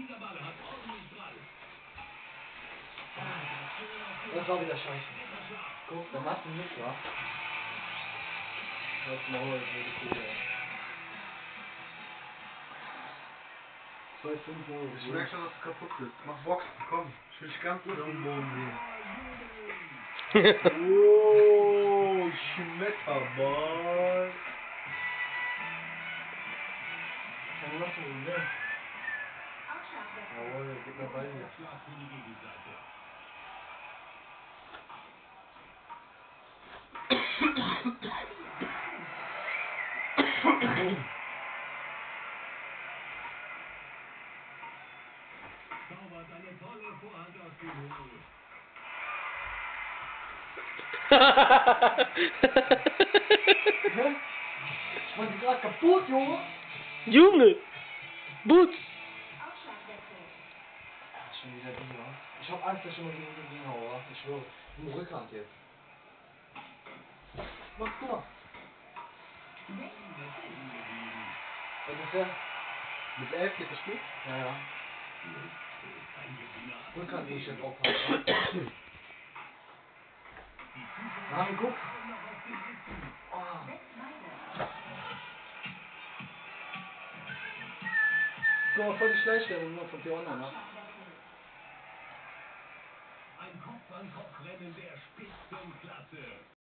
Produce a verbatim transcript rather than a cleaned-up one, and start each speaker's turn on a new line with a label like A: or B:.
A: Das war wieder scheiße. Guck, dann machst du nicht, wa? Das Maul, das ist zwei fünf Euro.
B: Ich merke schon, dass du kaputt bist. Mach Boxen, komm. Ich will dich ganz kurz am Boden sehen. Oh, Schmetterball.
A: Kann ich noch so, ne? Jawohl, gib mir Ball hier.
C: Zaubert eine tolle Vorhand aus dem Hut.
A: Hä? Ich war gerade kaputt, Junge!
D: Junge! Boots!
A: Ach, schon wieder Dinger. Ich hab Angst, dass ich schon mal gegen die Dinger haue. Ich schwöre. Im Rückhand jetzt. Mach, guck mal. Was ist der?
B: Mit elf geht das Spiel?
A: Ja, ja. Rückhand muss ich jetzt aufpassen. Nein, guck. Oh. Guck mal, voll die Schleichstellung nur von P Online ab.
C: Ein Kopf-an-Kopf-Rennen der Spitzenklasse.